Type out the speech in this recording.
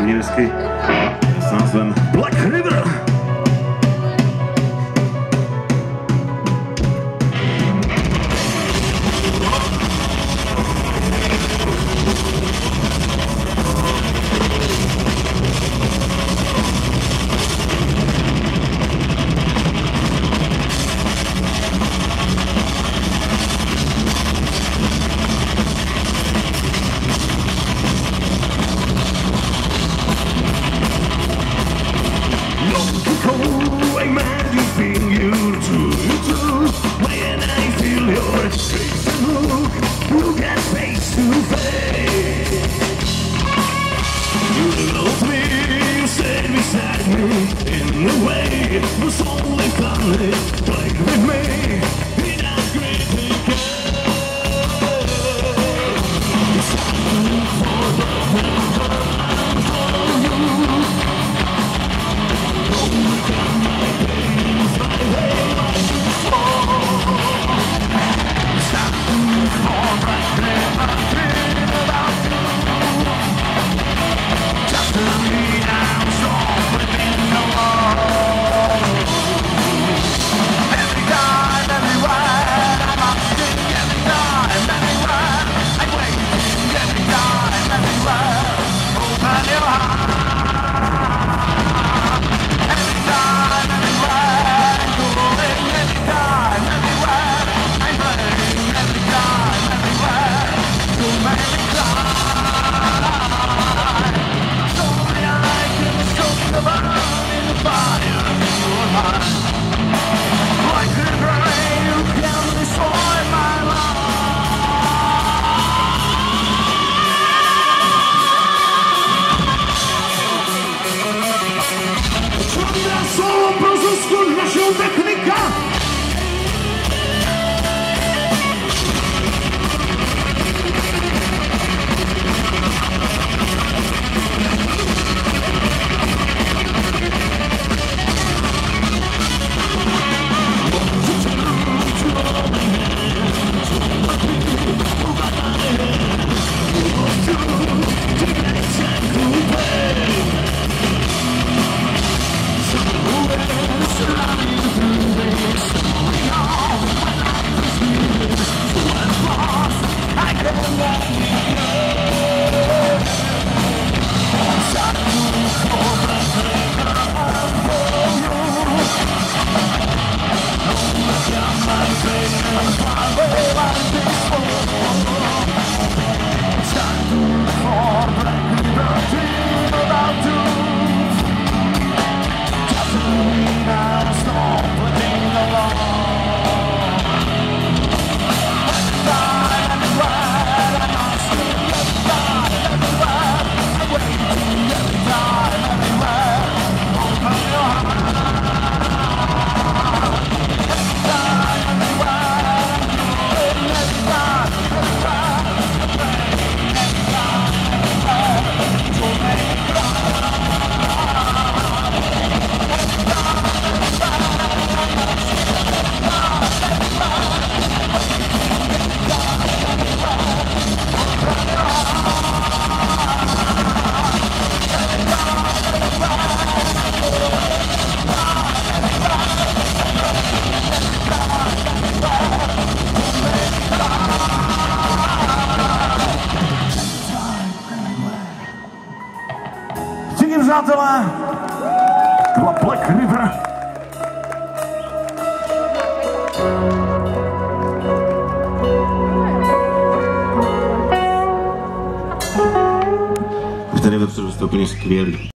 první desky s názvem Black River. In the way, was only funny, like with me, in a great weekend. It's time for the winter and for you. Overcome my pains, my way, my soul. It's time for Black River, dream about you. Just to me now, so within the world. Every time, everywhere, I'm asking every time, everywhere. I'm waiting every time, everywhere. Open your heart. Every time, everywhere, I'm going every time, everywhere. I'm praying every time, everywhere. To make me cry. Sorry, I can choke the burning fire in your heart. Like a rain, you can destroy my life. Ciągle solo pozostawia się technika. Přátelé, to byla Black River. Už tady vepředu jste úplně skvělý.